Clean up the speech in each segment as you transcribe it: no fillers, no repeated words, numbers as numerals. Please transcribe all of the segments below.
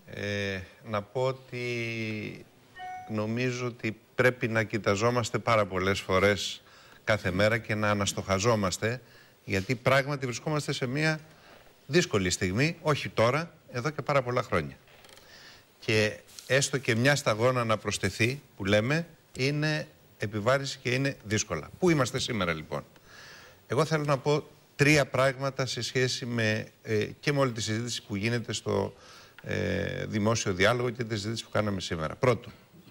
Να πω ότι νομίζω ότι πρέπει να κοιταζόμαστε πάρα πολλές φορές κάθε μέρα και να αναστοχαζόμαστε, γιατί πράγματι βρισκόμαστε σε μια δύσκολη στιγμή, όχι τώρα, εδώ και πάρα πολλά χρόνια. Και έστω και μια σταγόνα να προσθεθεί, που λέμε, είναι επιβάρηση και είναι δύσκολα. Πού είμαστε σήμερα λοιπόν? Εγώ θέλω να πω τρία πράγματα σε σχέση με, και με όλη τη συζήτηση που γίνεται στο δημόσιο διάλογο και τη συζήτηση που κάναμε σήμερα. Πρώτον,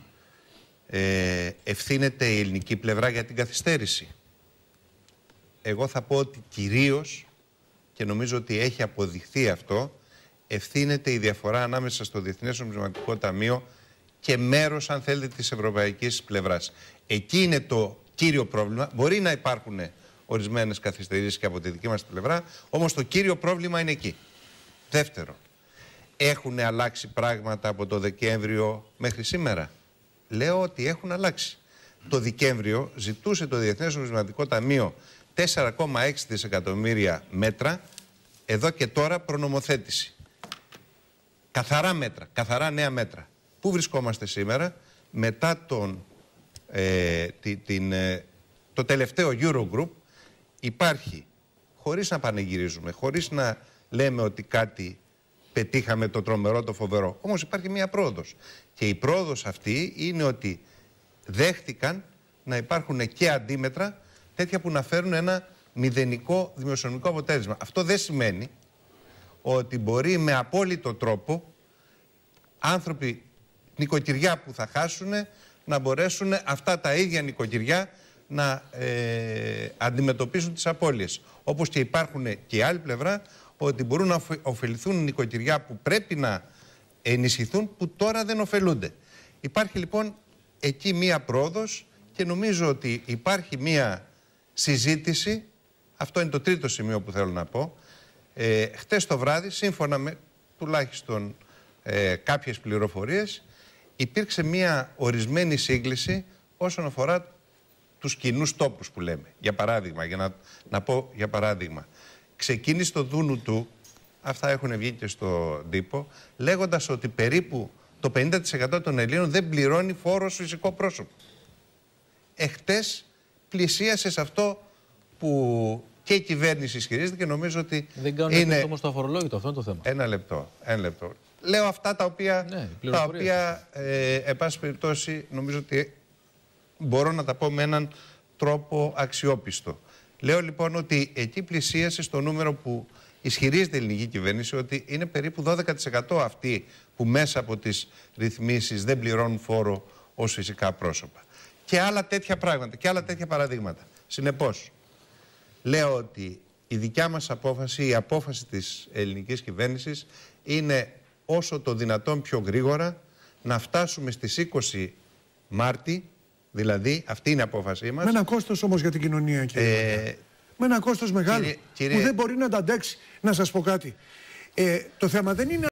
ευθύνεται η ελληνική πλευρά για την καθυστέρηση? Εγώ θα πω ότι κυρίως, και νομίζω ότι έχει αποδειχθεί αυτό, ευθύνεται η διαφορά ανάμεσα στο Διεθνές Νομισματικό Ταμείο και μέρος, αν θέλετε, της ευρωπαϊκής πλευράς. Εκεί είναι το κύριο πρόβλημα. Μπορεί να υπάρχουν ορισμένες καθυστερήσεις και από τη δική μας πλευρά, όμως το κύριο πρόβλημα είναι εκεί. Δεύτερο, έχουν αλλάξει πράγματα από το Δεκέμβριο μέχρι σήμερα? Λέω ότι έχουν αλλάξει. Το Δεκέμβριο ζητούσε το Διεθνές Νομισματικό Ταμείο 4,6 δισεκατομμύρια μέτρα, εδώ και τώρα προνομοθέτηση. Καθαρά μέτρα, καθαρά νέα μέτρα. Πού βρισκόμαστε σήμερα? Μετά το τελευταίο Eurogroup υπάρχει, χωρίς να πανηγυρίζουμε, χωρίς να λέμε ότι κάτι πετύχαμε το τρομερό, το φοβερό, όμως υπάρχει μία πρόοδος. Και η πρόοδος αυτή είναι ότι δέχτηκαν να υπάρχουν και αντίμετρα τέτοια που να φέρουν ένα μηδενικό δημοσιονομικό αποτέλεσμα. Αυτό δεν σημαίνει ότι μπορεί με απόλυτο τρόπο άνθρωποι, νοικοκυριά που θα χάσουν, να μπορέσουν αυτά τα ίδια νοικοκυριά να αντιμετωπίσουν τις απώλειες. Όπως και υπάρχουν και η άλλη πλευρά, ότι μπορούν να ωφεληθούν νοικοκυριά που πρέπει να ενισχυθούν, που τώρα δεν ωφελούνται. Υπάρχει λοιπόν εκεί μία πρόοδος και νομίζω ότι υπάρχει μία συζήτηση. Αυτό είναι το τρίτο σημείο που θέλω να πω. Χτες το βράδυ, σύμφωνα με τουλάχιστον κάποιες πληροφορίες, υπήρξε μία ορισμένη σύγκληση όσον αφορά τους κοινούς τόπους που λέμε. Για παράδειγμα, για να πω για παράδειγμα, ξεκίνησε το Δούνου του, αυτά έχουν βγει και στον τύπο, λέγοντας ότι περίπου το 50% των Ελλήνων δεν πληρώνει φόρο ως φυσικό πρόσωπο. Εχτες πλησίασε σε αυτό που και η κυβέρνηση ισχυρίζεται και νομίζω ότι δεν κάνουν είναι... όμως το αφορολόγητο, αυτό είναι το θέμα. Ένα λεπτό. Λέω αυτά τα οποία, εν πάση περιπτώσει, νομίζω ότι μπορώ να τα πω με έναν τρόπο αξιόπιστο. Λέω λοιπόν ότι εκεί πλησίασε στο νούμερο που ισχυρίζεται η ελληνική κυβέρνηση, ότι είναι περίπου 12% αυτοί που μέσα από τις ρυθμίσεις δεν πληρώνουν φόρο ως φυσικά πρόσωπα. Και άλλα τέτοια πράγματα και άλλα τέτοια παραδείγματα. Συνεπώς, λέω ότι η δικιά μας απόφαση, η απόφαση της ελληνικής κυβέρνησης είναι όσο το δυνατόν πιο γρήγορα να φτάσουμε στις 20 Μάρτη, δηλαδή αυτή είναι η απόφασή μας. Με ένα κόστος όμως για την κοινωνία, κύριε. Με ένα κόστος μεγάλο που δεν μπορεί να τα αντέξει. Να σας πω κάτι. Το θέμα δεν είναι...